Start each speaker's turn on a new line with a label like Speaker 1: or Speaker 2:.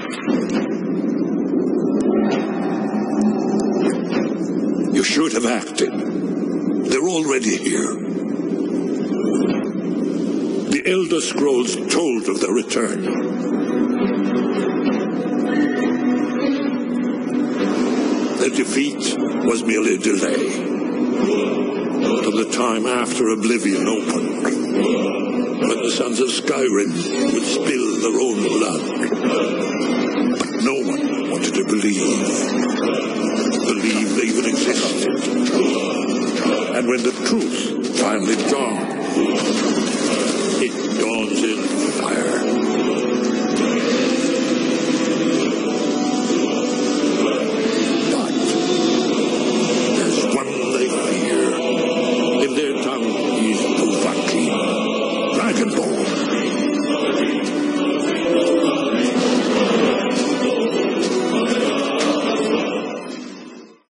Speaker 1: You should have acted. They're already here. The Elder Scrolls told of their return. Their defeat was merely a delay. To the time after Oblivion opened, when the sons of Skyrim would spill their own blood. But no one wanted to believe they even existed. And when the truth finally dawned, it dawns in fire.